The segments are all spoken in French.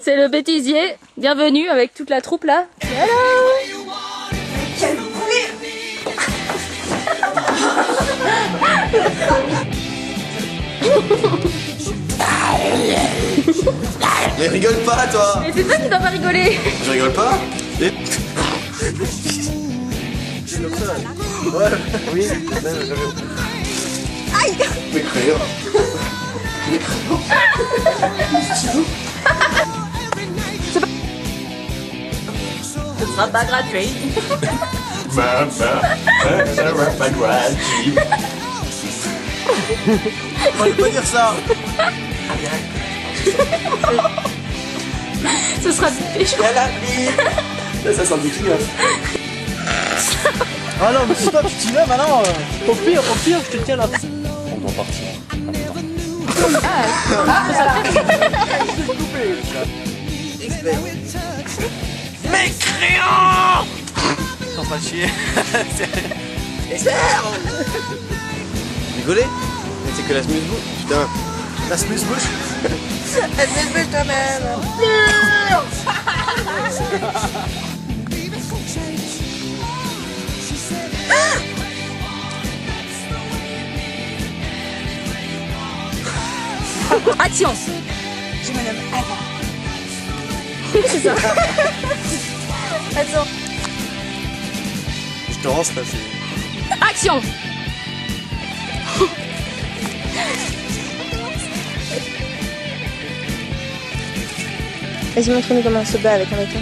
C'est le bêtisier. Bienvenue avec toute la troupe là. Hello. Quel bruit! Mais rigole pas toi! Mais c'est toi qui dois pas rigoler. Je rigole pas? Et... Ouais, oui, Aïe! mes crayons. Mes crayons. Ce sera pas gratuit. Maman, ça sera pas gratuit. On ne peut pas dire ça. Ce sera pécho. Ça sent du client. Ah non, mais si toi tu t'y vas maintenant, au pire, je te tiens là. On doit partir. Mes crayons! Sans pas chier. Rigoler? Mais c'est que la smooth-bouche. Putain. La smooth-bouche. Dépêche toi-même! Action. Je me nomme Ava. C'est ça. Attends. Je te rends là, c'est... Action. Vas-y, montre-nous comment on se bat avec un bâton.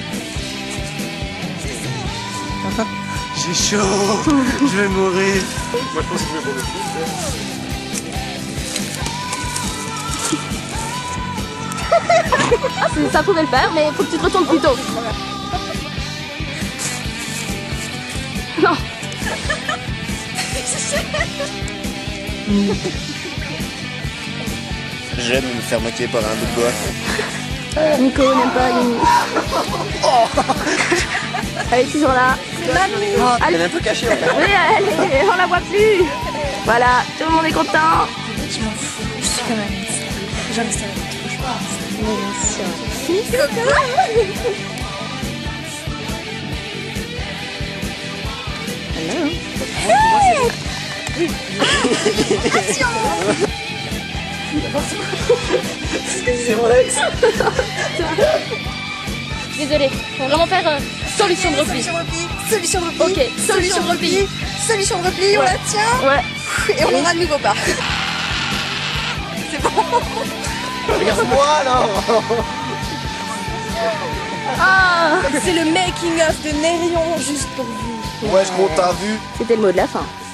J'ai chaud. Je vais mourir. Moi je pense que je vais mourir. Ça pouvait le faire, mais faut que tu te retournes plus tôt. Non. J'aime me faire moquer par un bout de bois. Nico n'aime pas Yumi. Elle est toujours là. Elle est un peu cachée en fait. Oui, allez, on la voit plus. Voilà, tout le monde est content. Je m'en fous, je suis comme Alice. J'en ai ça avec toi. Mais bien sûr. C'est mon ex. Désolée, faut vraiment faire solution de repli. Solution de repli. Ok, solution de repli. Solution de repli, on la tient. Ouais. Et on aura de nouveau pas. C'est bon. Regarde-moi là. Ah, C'est le making of de Nérion juste pour vous. Ouais, je compte, t'as vu. c'était le mot de la fin.